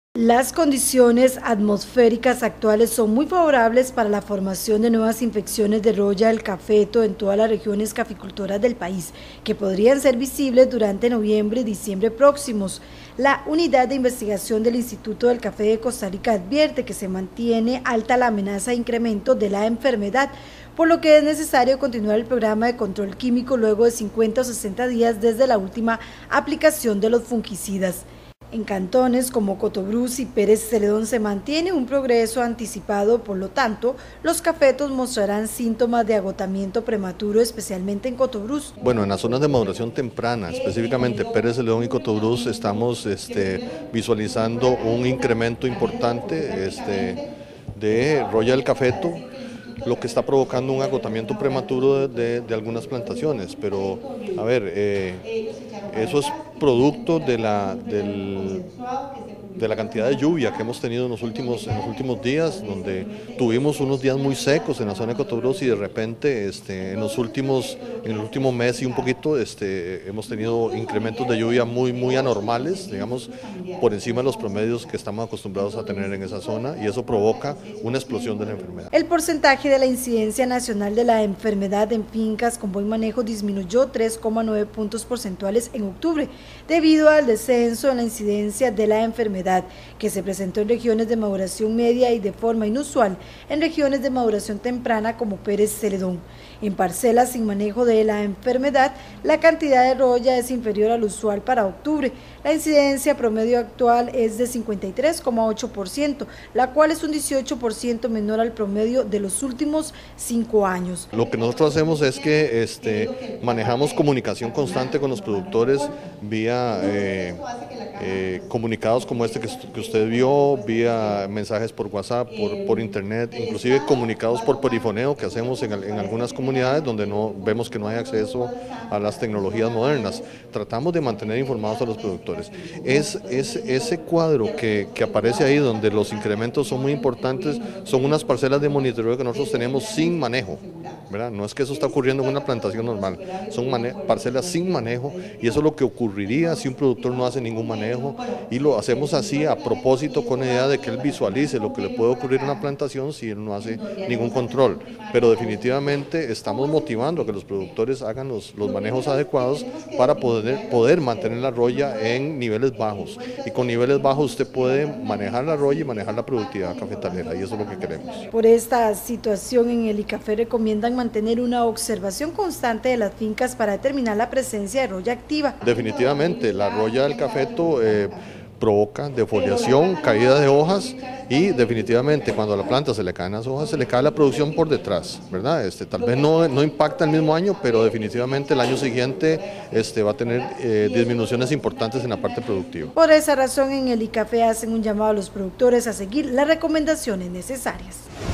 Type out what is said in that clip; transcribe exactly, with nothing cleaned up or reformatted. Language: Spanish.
Las condiciones atmosféricas actuales son muy favorables para la formación de nuevas infecciones de roya del cafeto en todas las regiones caficultoras del país, que podrían ser visibles durante noviembre y diciembre próximos. La Unidad de Investigación del Instituto del Café de Costa Rica advierte que se mantiene alta la amenaza de incremento de la enfermedad, por lo que es necesario continuar el programa de control químico luego de cincuenta o sesenta días desde la última aplicación de los fungicidas. En cantones como Cotobruz y Pérez Celedón se mantiene un progreso anticipado, por lo tanto, los cafetos mostrarán síntomas de agotamiento prematuro, especialmente en Cotobruz. Bueno, en las zonas de maduración temprana, específicamente Pérez Celedón y Cotobruz, estamos este, visualizando un incremento importante este, de roya del cafeto, lo que está provocando un agotamiento prematuro de, de, de algunas plantaciones, pero a ver, eh, eso es producto de la, del, de la cantidad de lluvia que hemos tenido en los, últimos, en los últimos días, donde tuvimos unos días muy secos en la zona de Cotobruz y de repente este, en, los últimos, en el último mes y un poquito este, hemos tenido incrementos de lluvia muy, muy anormales, digamos, por encima de los promedios que estamos acostumbrados a tener en esa zona, y eso provoca una explosión de la enfermedad. El porcentaje de la incidencia nacional de la enfermedad en fincas con buen manejo disminuyó tres coma nueve puntos porcentuales en octubre, debido al descenso en la incidencia de la enfermedad, que se presentó en regiones de maduración media y de forma inusual en regiones de maduración temprana como Pérez Celedón. En parcelas sin manejo de la enfermedad, la cantidad de roya es inferior al usual para octubre. La incidencia promedio actual es de cincuenta y tres coma ocho por ciento, la cual es un dieciocho por ciento menor al promedio de los últimos cinco años. Lo que nosotros hacemos es que este, manejamos comunicación constante con los productores vía eh, eh, comunicados como este que, que usted vio, vía mensajes por WhatsApp, por, por internet, inclusive comunicados por perifoneo que hacemos en, en algunas comunidades donde no vemos que no hay acceso a las tecnologías modernas. Tratamos de mantener informados a los productores. Es, es ese cuadro que, que aparece ahí donde los incrementos son muy importantes, son unas parcelas de monitoreo que nosotros tenemos sin manejo, ¿verdad? No es que eso está ocurriendo en una plantación normal, son parcelas sin manejo, y eso es lo que ocurriría si un productor no hace ningún manejo, y lo hacemos así a propósito con la idea de que él visualice lo que le puede ocurrir en una plantación si él no hace ningún control. Pero definitivamente estamos motivando a que los productores hagan los, los manejos adecuados para poder, poder mantener la roya en niveles bajos, y con niveles bajos usted puede manejar la roya y manejar la productividad cafetalera, y eso es lo que queremos. Por esta situación, en el ICAFE recomiendan mantener una observación constante de las fincas para determinar la presencia de roya activa. Definitivamente, la roya del cafeto eh, provoca defoliación, caída de hojas, y definitivamente cuando a la planta se le caen las hojas, se le cae la producción por detrás, ¿verdad? Este, tal vez no, no impacta el mismo año, pero definitivamente el año siguiente este, va a tener eh, disminuciones importantes en la parte productiva. Por esa razón, en el ICAFE hacen un llamado a los productores a seguir las recomendaciones necesarias.